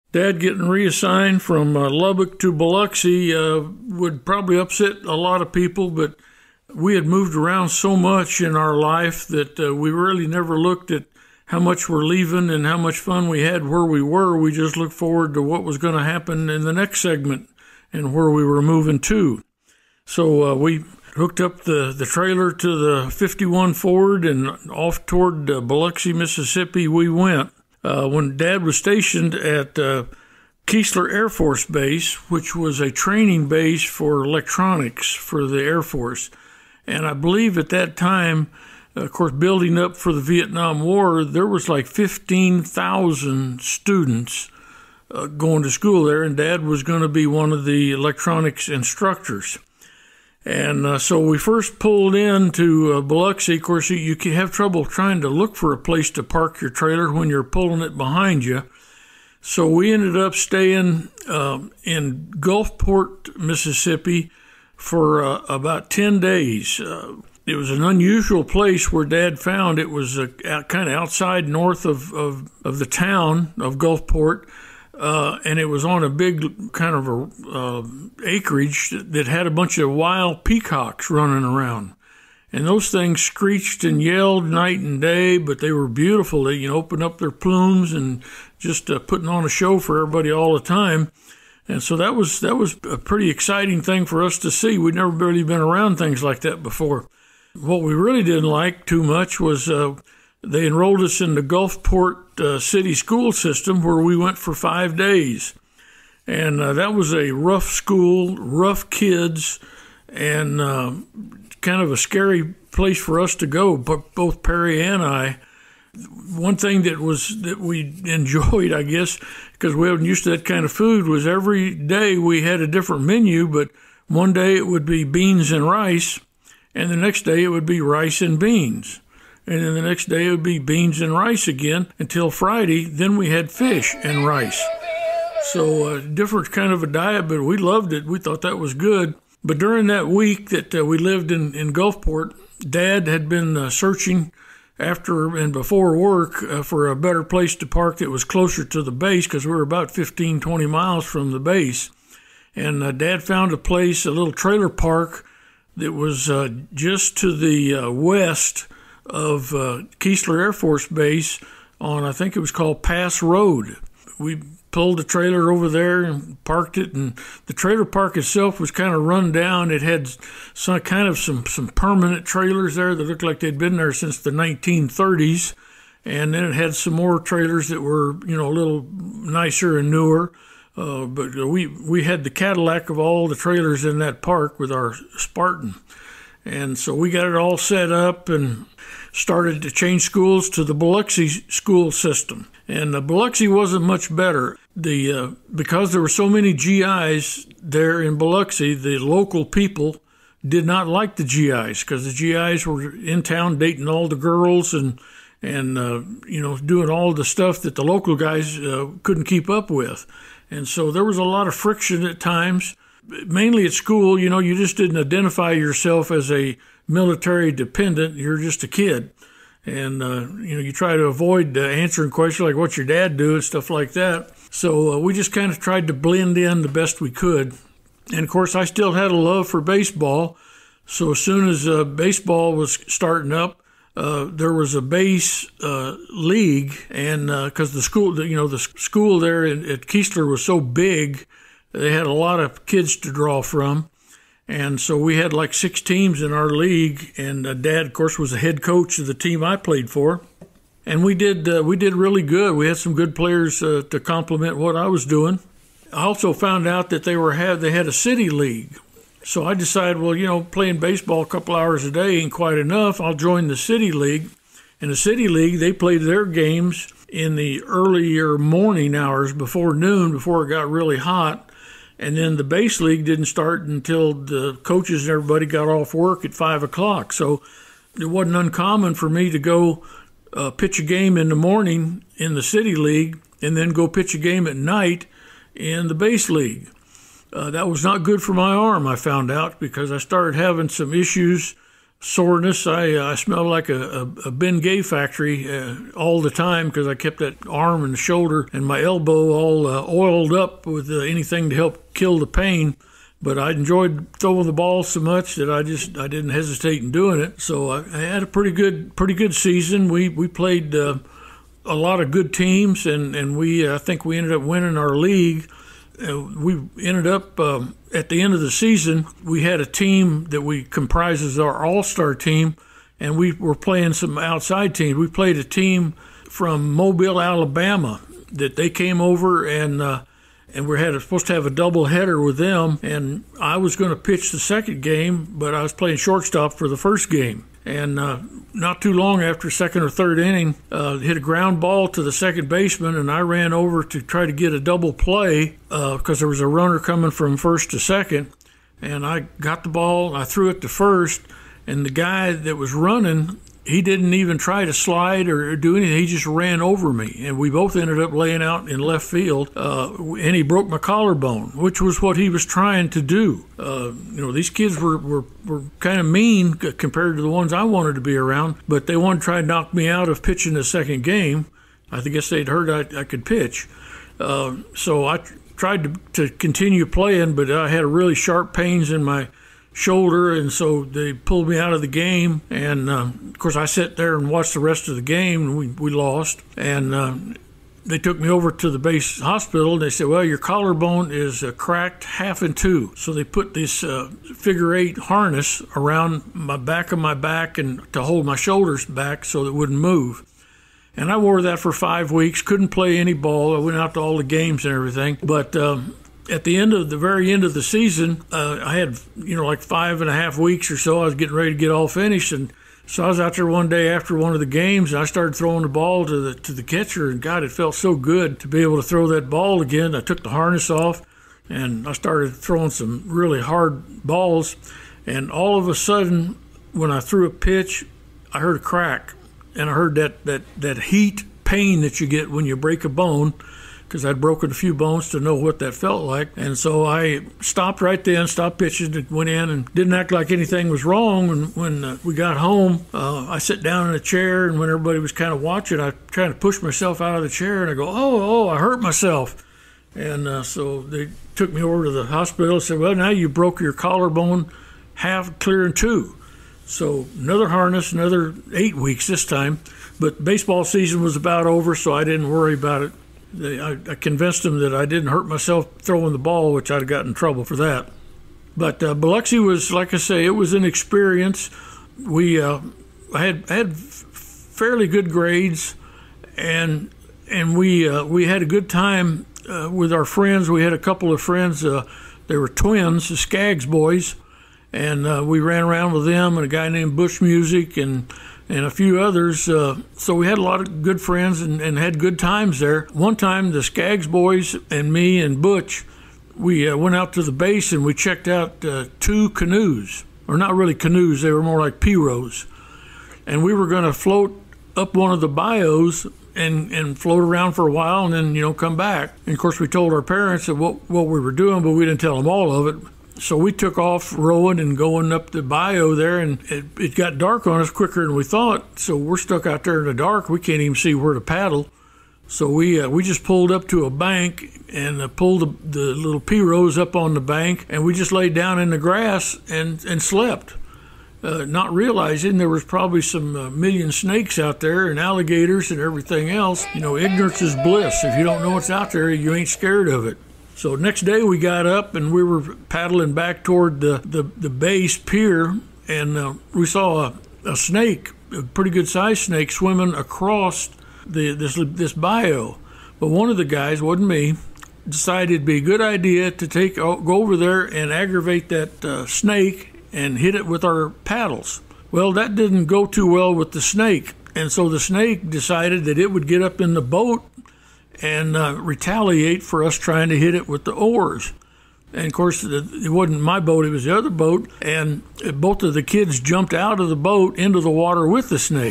Dad getting reassigned from Lubbock to Biloxi would probably upset a lot of people, but we had moved around so much in our life that we really never looked at how much we're leaving and how much fun we had where we were. We just looked forward to what was going to happen in the next segment and where we were moving to. So we hooked up the trailer to the 51 Ford and off toward Biloxi, Mississippi we went. When Dad was stationed at Keesler Air Force Base, which was a training base for electronics for the Air Force. And I believe at that time, of course, building up for the Vietnam War, there was like 15,000 students going to school there, and Dad was going to be one of the electronics instructors. And so we first pulled into Biloxi. Of course, you can have trouble trying to look for a place to park your trailer when you're pulling it behind you. So we ended up staying in Gulfport, Mississippi for about 10 days. It was an unusual place where Dad found. It was kind of outside north of the town of Gulfport, and it was on a big kind of acreage that had a bunch of wild peacocks running around. And those things screeched and yelled night and day, but they were beautiful. They opened up their plumes and just putting on a show for everybody all the time. And so that was a pretty exciting thing for us to see. We'd never really been around things like that before. What we really didn't like too much was they enrolled us in the Gulfport city school system, where we went for 5 days. And that was a rough school, rough kids, and kind of a scary place for us to go, but both Perry and I. One thing that we enjoyed, I guess, because we wasn't used to that kind of food, was every day we had a different menu, but one day it would be beans and rice, and the next day it would be rice and beans. And then the next day it would be beans and rice again until Friday. Then we had fish and rice. So different kind of a diet, but we loved it. We thought that was good. But during that week that we lived in Gulfport, Dad had been searching after and before work for a better place to park that was closer to the base, because we were about 15, 20 miles from the base. And Dad found a place, a little trailer park that was just to the west of Keesler Air Force Base on, I think it was called Pass Road. We pulled the trailer over there and parked it, and the trailer park itself was kind of run down. It had some permanent trailers there that looked like they'd been there since the 1930s, and then it had some more trailers that were, a little nicer and newer. But we had the Cadillac of all the trailers in that park with our Spartan. And so we got it all set up and started to change schools to the Biloxi school system. And Biloxi wasn't much better. Because there were so many GIs there in Biloxi, the local people did not like the GIs, because the GIs were in town dating all the girls and doing all the stuff that the local guys couldn't keep up with. And so there was a lot of friction at times, mainly at school. You just didn't identify yourself as a military dependent. You're just a kid. And, you try to avoid answering questions like, what's your dad do, and stuff like that. So we just kind of tried to blend in the best we could. And, of course, I still had a love for baseball. So as soon as baseball was starting up, there was a base league, and because the school there at Keesler was so big, they had a lot of kids to draw from. And so we had like 6 teams in our league, and Dad, of course, was the head coach of the team I played for. And we did really good. We had some good players to complement what I was doing. I also found out that they had a city league. So I decided, playing baseball a couple hours a day ain't quite enough. I'll join the city league. In the city league, they played their games in the earlier morning hours before noon, before it got really hot. And then the base league didn't start until the coaches and everybody got off work at 5 o'clock. So it wasn't uncommon for me to go pitch a game in the morning in the city league and then go pitch a game at night in the base league. That was not good for my arm, I found out, because I started having some issues soreness. I smelled like a Bengay factory all the time because I kept that arm and shoulder and my elbow all oiled up with anything to help kill the pain. But I enjoyed throwing the ball so much that I didn't hesitate in doing it. So I had a pretty good season. We played a lot of good teams, and I think we ended up winning our league. We ended up at the end of the season, we had a team that we comprised as our all-star team, and we were playing some outside teams. We played a team from Mobile, Alabama, that they came over and we supposed to have a doubleheader with them. And I was going to pitch the second game, but I was playing shortstop for the first game. And not too long after second or third inning, hit a ground ball to the second baseman, and I ran over to try to get a double play because there was a runner coming from first to second. And I got the ball, I threw it to first, and the guy that was running, he didn't even try to slide or do anything. He just ran over me, and we both ended up laying out in left field, and he broke my collarbone, which was what he was trying to do. These kids were kind of mean compared to the ones I wanted to be around, but they wanted to try to knock me out of pitching the second game. I guess they'd heard I could pitch. So I tried to continue playing, but I had really sharp pains in my shoulder, and so they pulled me out of the game. And of course I sat there and watched the rest of the game, and we lost. And they took me over to the base hospital, and they said, well, your collarbone is cracked half in two. So they put this figure eight harness around my back of my back and to hold my shoulders back so it wouldn't move. And I wore that for 5 weeks, couldn't play any ball. I went out to all the games and everything, but at the very end of the season, I had, like 5.5 weeks or so. I was getting ready to get all finished, and so I was out there one day after one of the games, and I started throwing the ball to the catcher, and God, it felt so good to be able to throw that ball again. I took the harness off, and I started throwing some really hard balls, and all of a sudden, when I threw a pitch, I heard a crack, and I heard that heat pain that you get when you break a bone, because I'd broken a few bones to know what that felt like. And so I stopped right then, stopped pitching, and went in and didn't act like anything was wrong. And when we got home, I sat down in a chair, and when everybody was kind of watching, I tried to push myself out of the chair, and I go, oh, I hurt myself. And so they took me over to the hospital and said, well, now you broke your collarbone half clear in two. So another harness, another 8 weeks this time. But baseball season was about over, so I didn't worry about it. I convinced them that I didn't hurt myself throwing the ball, which I'd gotten in trouble for that. But Biloxi was, like I say, it was an experience. We had fairly good grades, and we had a good time with our friends. We had a couple of friends. They were twins, the Skaggs boys, and we ran around with them and a guy named Bush Music and a few others. So we had a lot of good friends and had good times there. One time, the Skaggs boys and me and Butch, we went out to the base and we checked out 2 canoes. Or not really canoes, they were more like pirogues. And we were going to float up one of the bayous and float around for a while and then, come back. And of course, we told our parents that what we were doing, but we didn't tell them all of it. So we took off rowing and going up the bayou there, and it got dark on us quicker than we thought. So we're stuck out there in the dark. We can't even see where to paddle. So we just pulled up to a bank and pulled the little pirogues up on the bank, and we just laid down in the grass and slept, not realizing there was probably some million snakes out there and alligators and everything else. Ignorance is bliss. If you don't know what's out there, you ain't scared of it. So next day we got up and we were paddling back toward the base pier, and we saw a snake, a pretty good sized snake, swimming across this bayou. But one of the guys, wasn't me, decided it'd be a good idea to go over there and aggravate that snake and hit it with our paddles. Well, that didn't go too well with the snake, and so the snake decided that it would get up in the boat and retaliate for us trying to hit it with the oars. And of course, it wasn't my boat, it was the other boat, and both of the kids jumped out of the boat into the water with the snake.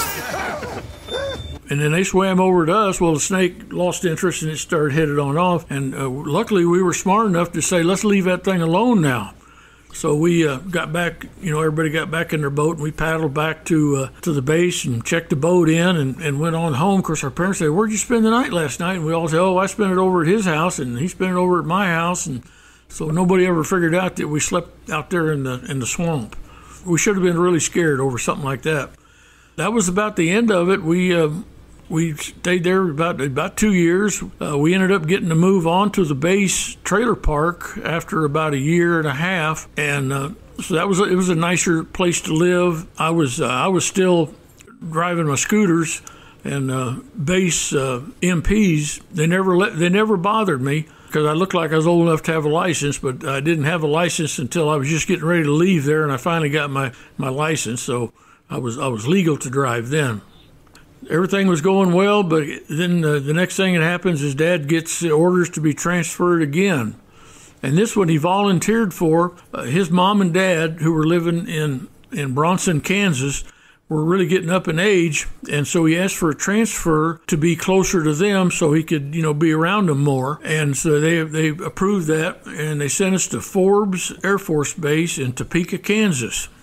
And then they swam over to us. Well, the snake lost interest and it started headed on off, and luckily we were smart enough to say, let's leave that thing alone now. So we got back, everybody got back in their boat, and we paddled back to the base and checked the boat in and went on home. Of course, our parents said, "Where'd you spend the night last night?" And we all said, "Oh, I spent it over at his house, and he spent it over at my house." And so nobody ever figured out that we slept out there in the swamp. We should have been really scared over something like that. That was about the end of it. We stayed there about 2 years. We ended up getting to move on to the base trailer park after about a year and a half, and so it was a nicer place to live. I was still driving my scooters, and base MPs they never bothered me because I looked like I was old enough to have a license, but I didn't have a license until I was just getting ready to leave there, and I finally got my license, so I was legal to drive then. Everything was going well, but then the next thing that happens is Dad gets orders to be transferred again. And this one he volunteered for. His mom and dad, who were living in Bronson, Kansas, were really getting up in age, and so he asked for a transfer to be closer to them so he could, be around them more. And so they approved that, and they sent us to Forbes Air Force Base in Topeka, Kansas.